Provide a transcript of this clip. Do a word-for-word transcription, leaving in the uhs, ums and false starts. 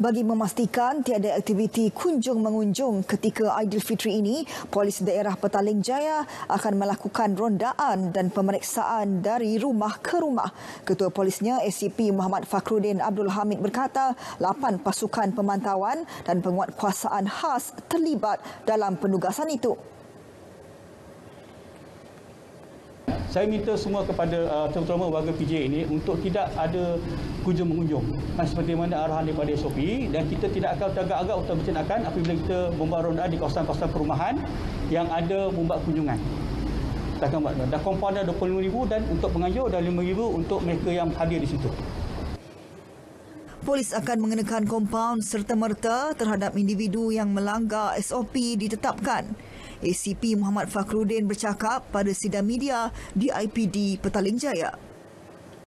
Bagi memastikan tiada aktiviti kunjung-mengunjung ketika Aidilfitri ini, Polis Daerah Petaling Jaya akan melakukan rondaan dan pemeriksaan dari rumah ke rumah. Ketua Polisnya, A C P Muhammad Fakhruddin Abdul Hamid berkata, lapan pasukan pemantauan dan penguatkuasaan khas terlibat dalam penugasan itu. Saya minta semua kepada uh, terutama warga P J ini untuk tidak ada kunjung-mengunjung. Seperti mana arahan daripada S O P, dan kita tidak akan teragak-agak untuk bertindakan apabila kita membuat rondaan di kawasan-kawasan perumahan yang ada membuat kunjungan. Takkan buat dah komponen dua puluh lima ribu dan untuk penganjur dan lima ribu untuk mereka yang hadir di situ. Polis akan mengenakan kompaun serta-merta terhadap individu yang melanggar S O P ditetapkan. A C P Muhammad Fakhruddin bercakap pada sidang media di I P D Petaling Jaya.